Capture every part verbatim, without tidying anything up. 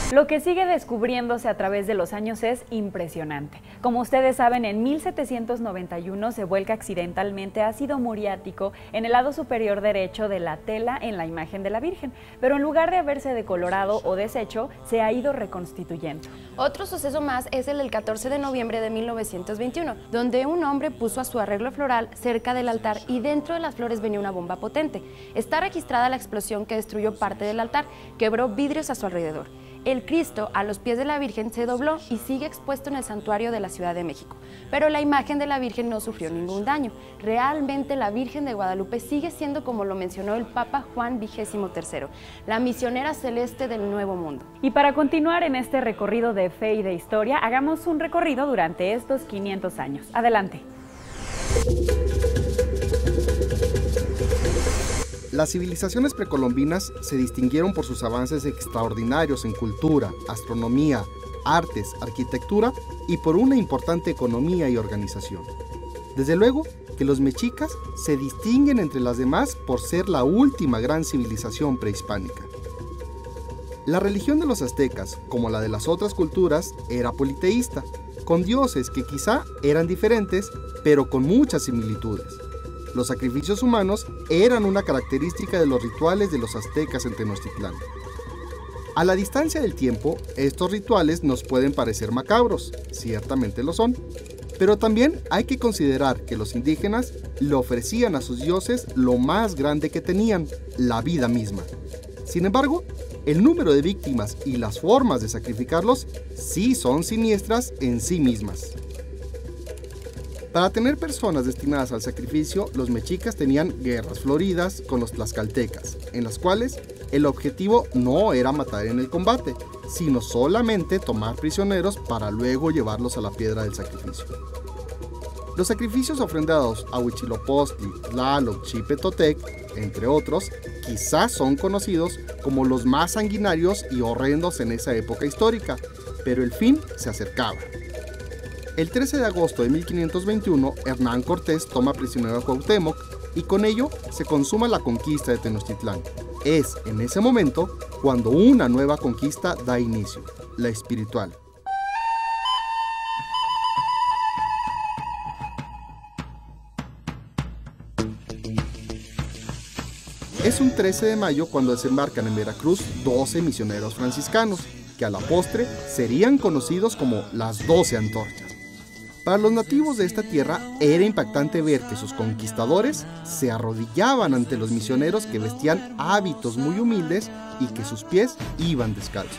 Lo que sigue descubriéndose a través de los años es impresionante. Como ustedes saben, en mil setecientos noventa y uno se vuelca accidentalmente ácido muriático en el lado superior derecho de la tela en la imagen de la Virgen, pero en lugar de haberse decolorado o deshecho, se ha ido reconstituyendo. Otro suceso más es el del catorce de noviembre de mil novecientos veintiuno, donde un hombre puso a su arreglo floral cerca del altar y dentro de las flores venía una bomba potente. Está registrada la explosión que destruyó parte del altar, quebró vidrios a su alrededor. El Cristo a los pies de la Virgen se dobló y sigue expuesto en el santuario de la Ciudad de México. Pero la imagen de la Virgen no sufrió ningún daño. Realmente la Virgen de Guadalupe sigue siendo, como lo mencionó el Papa Juan vigésimo tercero, la misionera celeste del Nuevo Mundo. Y para continuar en este recorrido de fe y de historia, hagamos un recorrido durante estos quinientos años. Adelante. Las civilizaciones precolombinas se distinguieron por sus avances extraordinarios en cultura, astronomía, artes, arquitectura y por una importante economía y organización. Desde luego que los mexicas se distinguen entre las demás por ser la última gran civilización prehispánica. La religión de los aztecas, como la de las otras culturas, era politeísta, con dioses que quizá eran diferentes, pero con muchas similitudes. Los sacrificios humanos eran una característica de los rituales de los aztecas en Tenochtitlán. A la distancia del tiempo, estos rituales nos pueden parecer macabros, ciertamente lo son, pero también hay que considerar que los indígenas le ofrecían a sus dioses lo más grande que tenían, la vida misma. Sin embargo, el número de víctimas y las formas de sacrificarlos sí son siniestras en sí mismas. Para tener personas destinadas al sacrificio, los mexicas tenían guerras floridas con los tlaxcaltecas, en las cuales el objetivo no era matar en el combate, sino solamente tomar prisioneros para luego llevarlos a la piedra del sacrificio. Los sacrificios ofrendados a Huitzilopochtli, Tlaloc, Xipetotec, entre otros, quizás son conocidos como los más sanguinarios y horrendos en esa época histórica, pero el fin se acercaba. El trece de agosto de mil quinientos veintiuno, Hernán Cortés toma prisionero a Cuauhtémoc y con ello se consuma la conquista de Tenochtitlán. Es en ese momento cuando una nueva conquista da inicio, la espiritual. Es un trece de mayo cuando desembarcan en Veracruz doce misioneros franciscanos, que a la postre serían conocidos como las doce antorchas. Para los nativos de esta tierra era impactante ver que sus conquistadores se arrodillaban ante los misioneros que vestían hábitos muy humildes y que sus pies iban descalzos.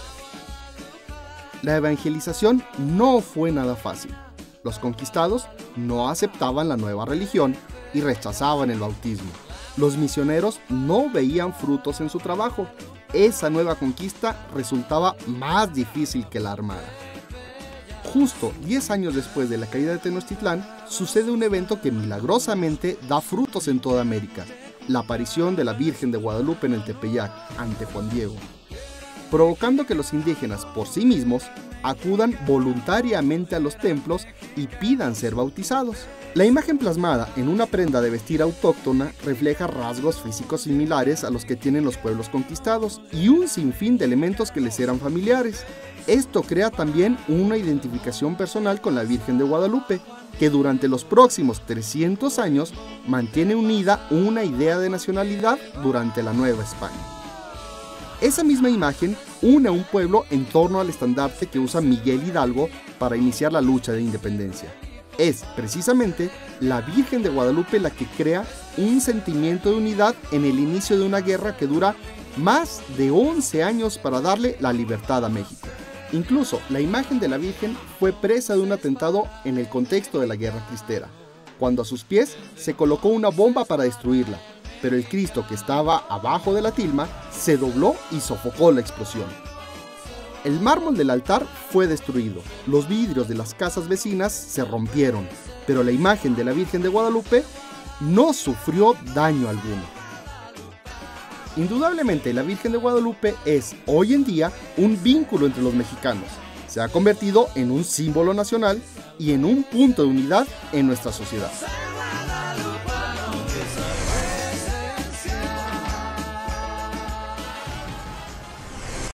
La evangelización no fue nada fácil. Los conquistados no aceptaban la nueva religión y rechazaban el bautismo. Los misioneros no veían frutos en su trabajo. Esa nueva conquista resultaba más difícil que la armada. Justo diez años después de la caída de Tenochtitlán, sucede un evento que milagrosamente da frutos en toda América, la aparición de la Virgen de Guadalupe en el Tepeyac, ante Juan Diego, provocando que los indígenas por sí mismos acudan voluntariamente a los templos y pidan ser bautizados. La imagen plasmada en una prenda de vestir autóctona refleja rasgos físicos similares a los que tienen los pueblos conquistados y un sinfín de elementos que les eran familiares. Esto crea también una identificación personal con la Virgen de Guadalupe, que durante los próximos trescientos años mantiene unida una idea de nacionalidad durante la Nueva España. Esa misma imagen une a un pueblo en torno al estandarte que usa Miguel Hidalgo para iniciar la lucha de independencia. Es precisamente la Virgen de Guadalupe la que crea un sentimiento de unidad en el inicio de una guerra que dura más de once años para darle la libertad a México. Incluso la imagen de la Virgen fue presa de un atentado en el contexto de la Guerra Cristera, cuando a sus pies se colocó una bomba para destruirla, pero el Cristo que estaba abajo de la tilma se dobló y sofocó la explosión. El mármol del altar fue destruido, los vidrios de las casas vecinas se rompieron, pero la imagen de la Virgen de Guadalupe no sufrió daño alguno. Indudablemente, la Virgen de Guadalupe es, hoy en día, un vínculo entre los mexicanos. Se ha convertido en un símbolo nacional y en un punto de unidad en nuestra sociedad.